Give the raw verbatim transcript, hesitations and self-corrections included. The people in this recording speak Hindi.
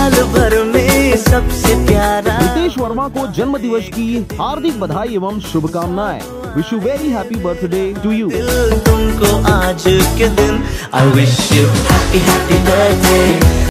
साल भर में सबसे प्यारा। रितेश वर्मा को जन्म दिवस की हार्दिक बधाई एवं शुभकामनाएं। Wish you very happy birthday to you. तुमको आज के दिन I wish you happy happy birthday।